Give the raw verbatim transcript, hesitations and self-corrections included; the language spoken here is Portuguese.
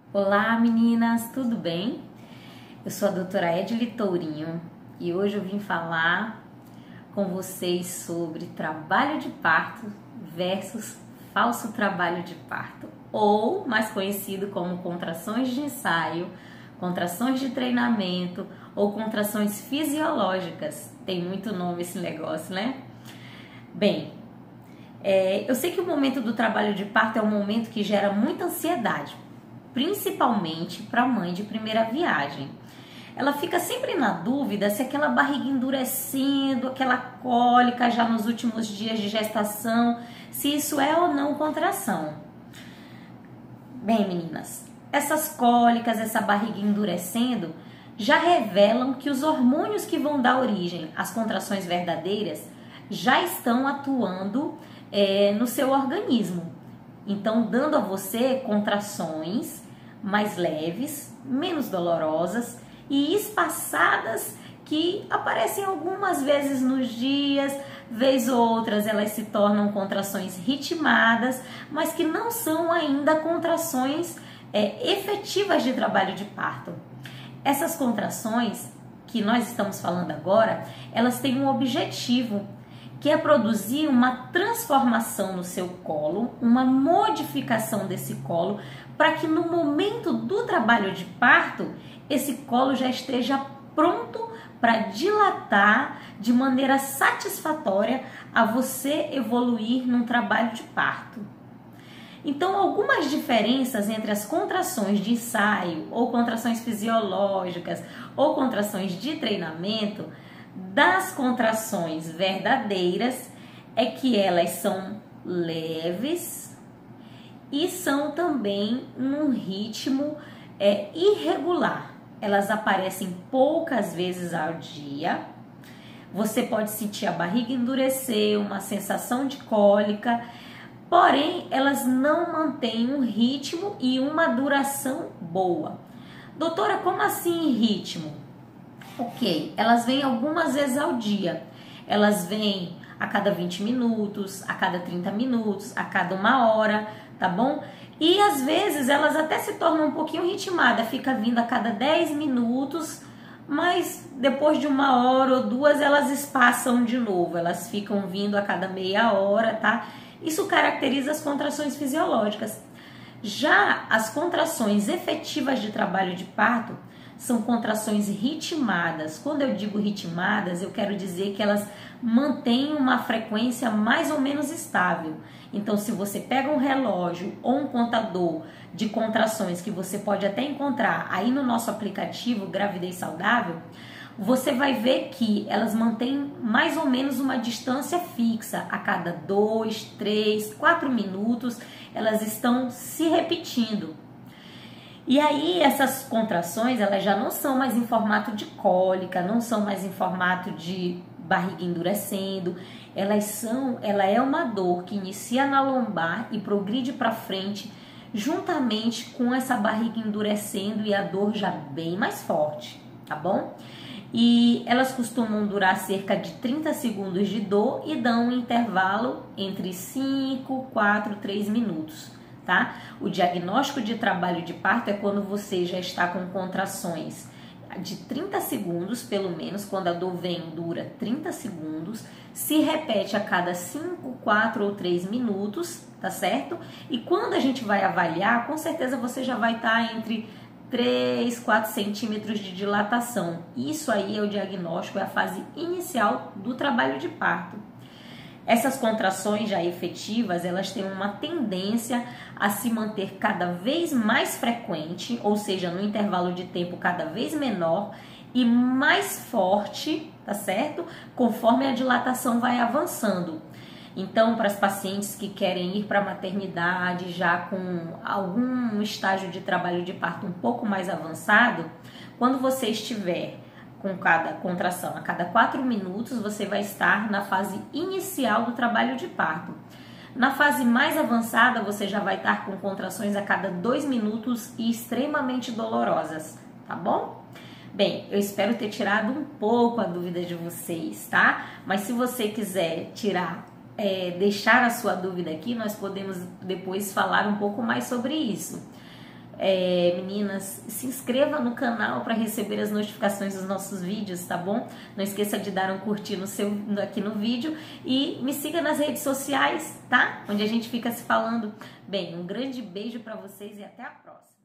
Olá meninas, tudo bem? Eu sou a doutora Edile Tourinho e hoje eu vim falar com vocês sobre trabalho de parto versus falso trabalho de parto, ou mais conhecido como contrações de ensaio, contrações de treinamento ou contrações fisiológicas. Tem muito nome esse negócio, né? Bem, é, eu sei que o momento do trabalho de parto é um momento que gera muita ansiedade, principalmente para a mãe de primeira viagem. Ela fica sempre na dúvida se aquela barriga endurecendo, aquela cólica já nos últimos dias de gestação, se isso é ou não contração. Bem, meninas, essas cólicas, essa barriga endurecendo, já revelam que os hormônios que vão dar origem às contrações verdadeiras já estão atuando é, no seu organismo. Então, dando a você contrações mais leves, menos dolorosas e espaçadas, que aparecem algumas vezes nos dias, vez ou outras elas se tornam contrações ritmadas, mas que não são ainda contrações é, efetivas de trabalho de parto. Essas contrações que nós estamos falando agora, elas têm um objetivo, que é produzir uma transformação no seu colo, uma modificação desse colo, para que no momento do trabalho de parto, esse colo já esteja pronto para dilatar de maneira satisfatória a você evoluir num trabalho de parto. Então, algumas diferenças entre as contrações de ensaio, ou contrações fisiológicas, ou contrações de treinamento, das contrações verdadeiras é que elas são leves e são também num ritmo é, irregular. Elas aparecem poucas vezes ao dia. Você pode sentir a barriga endurecer, uma sensação de cólica, porém elas não mantêm um ritmo e uma duração boa. Doutora, como assim ritmo? Ok, elas vêm algumas vezes ao dia, elas vêm a cada vinte minutos, a cada trinta minutos, a cada uma hora, tá bom? E às vezes elas até se tornam um pouquinho ritmadas, fica vindo a cada dez minutos, mas depois de uma hora ou duas elas espaçam de novo, elas ficam vindo a cada meia hora, tá? Isso caracteriza as contrações fisiológicas. Já as contrações efetivas de trabalho de parto são contrações ritmadas. Quando eu digo ritmadas, eu quero dizer que elas mantêm uma frequência mais ou menos estável. Então, se você pega um relógio ou um contador de contrações que você pode até encontrar aí no nosso aplicativo Gravidez Saudável, você vai ver que elas mantêm mais ou menos uma distância fixa. A cada dois, três, quatro minutos, elas estão se repetindo. E aí essas contrações, elas já não são mais em formato de cólica, não são mais em formato de barriga endurecendo, elas são, ela é uma dor que inicia na lombar e progride para frente, juntamente com essa barriga endurecendo e a dor já bem mais forte, tá bom? E elas costumam durar cerca de trinta segundos de dor e dão um intervalo entre cinco, quatro, três minutos. Tá? O diagnóstico de trabalho de parto é quando você já está com contrações de trinta segundos, pelo menos, quando a dor vem, dura trinta segundos, se repete a cada cinco, quatro ou três minutos, tá certo? E quando a gente vai avaliar, com certeza você já vai estar entre três, quatro centímetros de dilatação. Isso aí é o diagnóstico, é a fase inicial do trabalho de parto. Essas contrações já efetivas, elas têm uma tendência a se manter cada vez mais frequente, ou seja, no intervalo de tempo cada vez menor e mais forte, tá certo? Conforme a dilatação vai avançando. Então, para as pacientes que querem ir para a maternidade já com algum estágio de trabalho de parto um pouco mais avançado, quando você estiver com cada contração a cada quatro minutos, você vai estar na fase inicial do trabalho de parto. Na fase mais avançada, você já vai estar com contrações a cada dois minutos e extremamente dolorosas, tá bom? Bem, eu espero ter tirado um pouco a dúvida de vocês, tá? Mas se você quiser tirar, é, deixar a sua dúvida aqui, nós podemos depois falar um pouco mais sobre isso. É, meninas, se inscreva no canal para receber as notificações dos nossos vídeos, tá bom? Não esqueça de dar um curtir no seu, aqui no vídeo e me siga nas redes sociais, tá? Onde a gente fica se falando. Bem, um grande beijo para vocês e até a próxima.